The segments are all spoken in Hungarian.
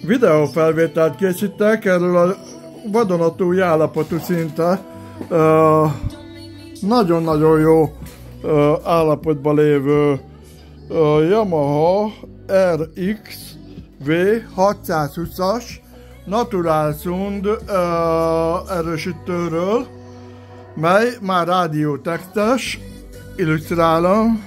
videófelvételt készítek erről a vadonatúj állapotú szinte nagyon-nagyon jó állapotban lévő Yamaha RX V620-as Natural Sound erősítőről, mely már rádiótextes, illusztrálom,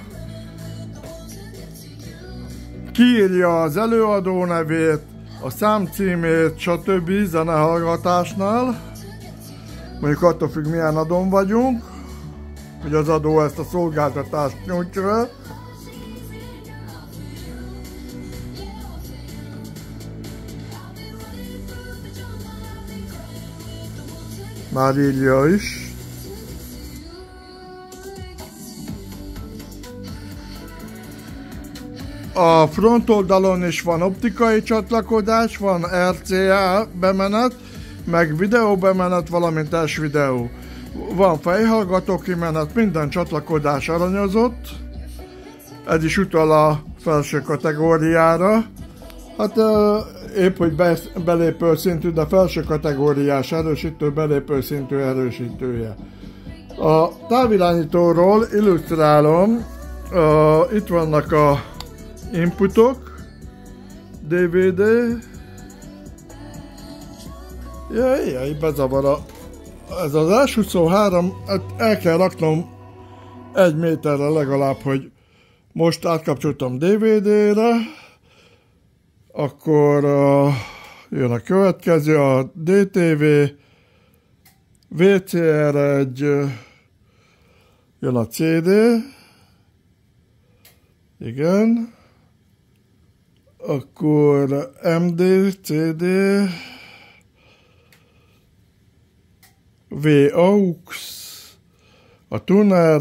kiírja az előadó nevét, a számcímét, stb. Zenehallgatásnál, mondjuk attól függ, milyen adón vagyunk, hogy az adó ezt a szolgáltatást nyújtja. Már írja is. A front oldalon is van optikai csatlakozás, van RCA bemenet, meg videó bemenet, valamint S-videó. Van fejhallgató kimenet, minden csatlakozás aranyozott. Ez is utal a felső kategóriára. Hát épp, hogy belépő szintű, de felső kategóriás erősítő, belépő szintű erősítője. A távirányítóról illusztrálom, itt vannak a inputok, DVD, jaj, bezavar ez az S23, el kell raknom 1 méterre legalább, hogy most átkapcsoltam DVD-re, akkor jön a következő, a DTV, VCR1, jön a CD, igen, akkor MD, CD, VAUX, a tuner,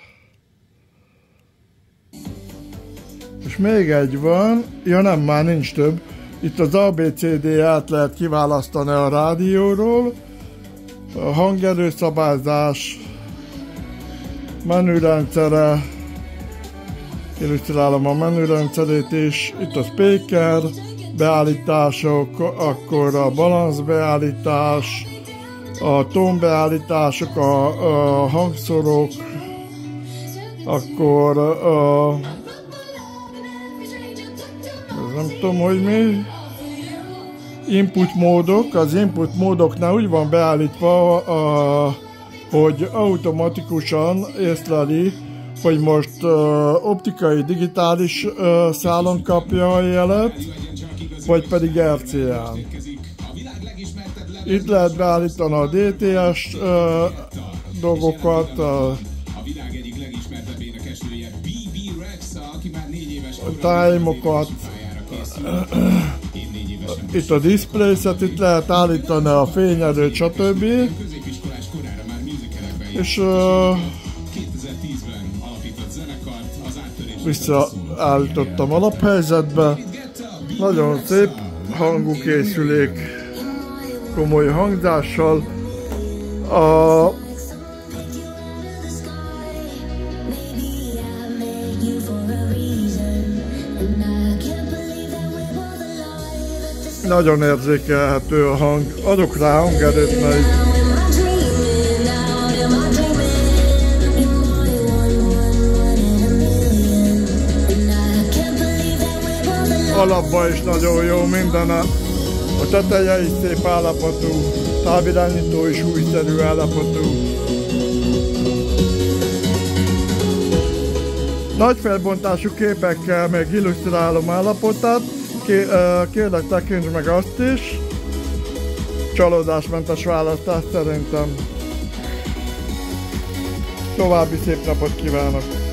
és még egy van, ja nem, már nincs több, itt az ABCD-át lehet kiválasztani a rádióról, a hangerőszabályzás, menürendszere, illusztrálom a menürendszerét is, itt a speaker beállítások, akkor a balanszbeállítás, a tónbeállítások, a hangszorok, akkor nem tudom, hogy mi, input módok, az input módoknál úgy van beállítva, hogy automatikusan észleli, hogy most optikai, digitális szálon kapja a jelet, vagy pedig RCA-n. Itt lehet beállítani a DTS dolgokat, a time-okat, itt a display-set, itt lehet állítani a fényerőt, stb. És visszaállítottam alaphelyzetbe. Nagyon szép hangú készülék, komoly hangzással. Nagyon érzékelhető a hang. Adok rá hangerőt, mert alapban is nagyon jó minden. A teteje is szép állapotú, távirányító is újszerű állapotú. Nagy felbontású képekkel még illusztrálom állapotát. Kérlek, tekintsd meg azt is. Csalódásmentes választás szerintem. További szép napot kívánok!